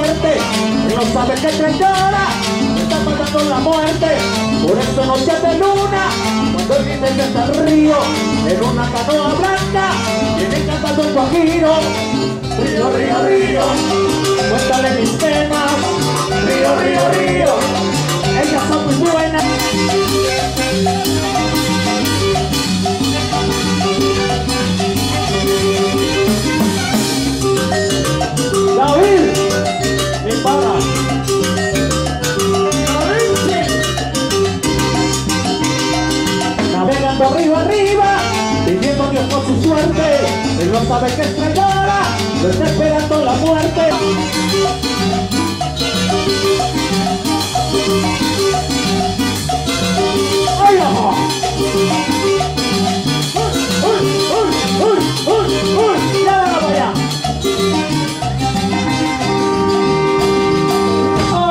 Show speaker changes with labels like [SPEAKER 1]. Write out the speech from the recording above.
[SPEAKER 1] suerte, él no sabe que te llora, te está matando la muerte. Por eso noche de luna, cuando él viene desde el río, en una canoa blanca, viene cantando el guajiro. Río, río, río, cuéntale mis penas. Río, río, río, ellas son muy buenas. David, mi pana. Navegando arriba, arriba, pidiendo Dios por su suerte. Él no sabe que estrellara, lo está esperando la muerte.